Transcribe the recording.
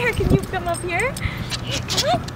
here. Can you come up here? Come on.